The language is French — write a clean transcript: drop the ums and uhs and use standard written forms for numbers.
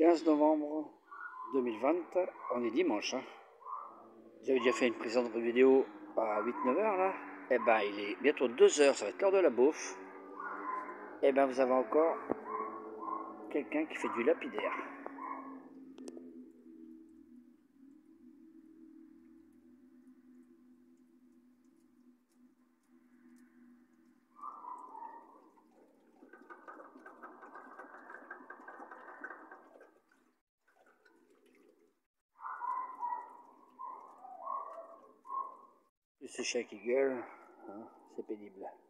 15 novembre 2020, on est dimanche. Hein. J'avais déjà fait une précédente vidéo à 8-9 heures là. Et ben il est bientôt 2 heures, ça va être l'heure de la bouffe. Et ben vous avez encore quelqu'un qui fait du lapidaire. Ce chien qui gueule, hein, c'est pénible.